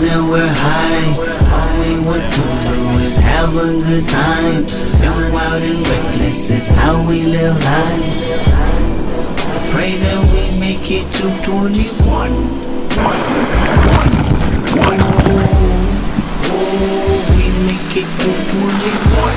girls and we're high. All we want to do is have a good time. Young, wild, and reckless is how we live life. Pray that we make it to 21. We make it to 21.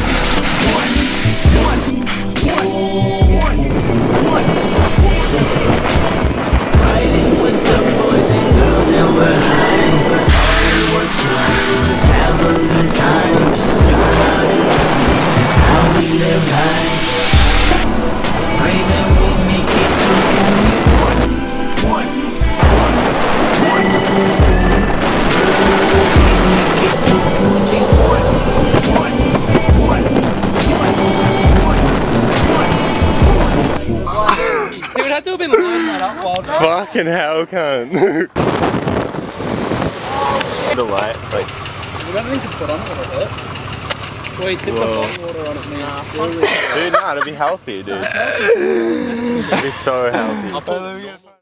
Riding with the boys and girls and we're high. All we want to do is have a good time. Young, wild, and reckless is how we live life. Pray that we make it to 21. He would have to have been lining that up wild. Fucking hell, cunt. The light, like. We don't need to put on it, will it hurt? Well, you tip the hot water on it now. Dude, nah, it'd be healthy, dude. It'd be so healthy.